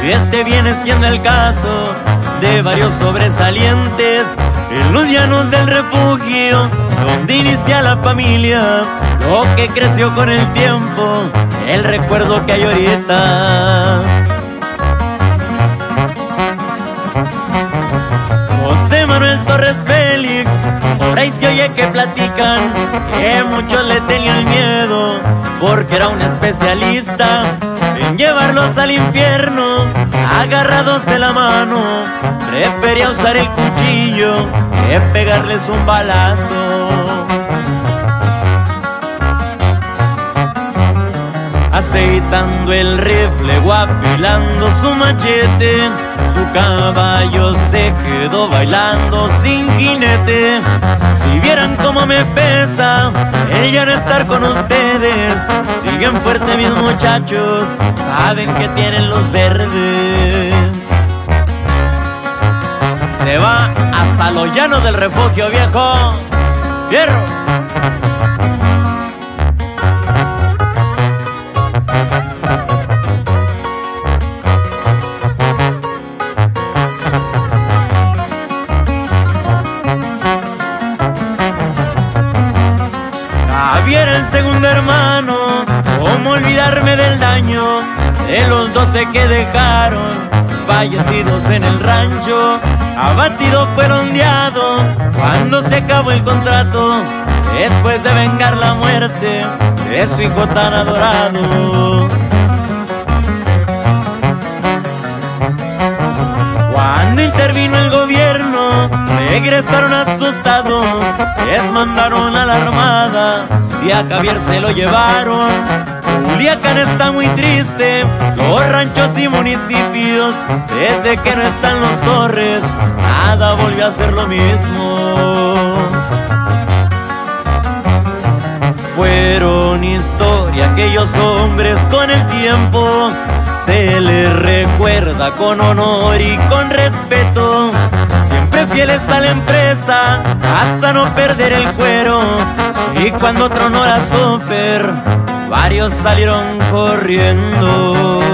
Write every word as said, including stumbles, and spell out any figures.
Este viene siendo el caso de varios sobresalientes en los llanos del refugio, donde inicia la familia, lo que creció con el tiempo, el recuerdo que hay ahorita. José Manuel Torres Félix, por ahí se oye que platican que muchos le tenían miedo, porque era un especialista en llevarlos al infierno. Agarrados de la mano, prefería usar el cuchillo que pegarles un balazo. Aceitando el rifle o afilando su machete, su caballo se quedó bailando sin jinete. Si vieran cómo me pesa el ya no estar con ustedes, siguen fuerte mis muchachos, saben que tienen luz verde. Se va hasta los llanos del refugio, viejo. ¡Fierro! Javier, el segundo hermano, cómo olvidarme del daño de los doce que dejaron fallecidos en el rancho. Abatido fue ondeado cuando se acabó el contrato, después de vengar la muerte de su hijo tan adorado. Cuando intervino el gobierno, regresaron asustados, les mandaron a la armada y a Javier se lo llevaron. Culiacán está muy triste, los ranchos y municipios, desde que no están los Torres, nada volvió a ser lo mismo. Fueron historia aquellos hombres, con el tiempo se les recuerda con honor y con respeto, siempre fieles a la empresa hasta no perder el cuero. Y cuando tronó la super, varios salieron corriendo.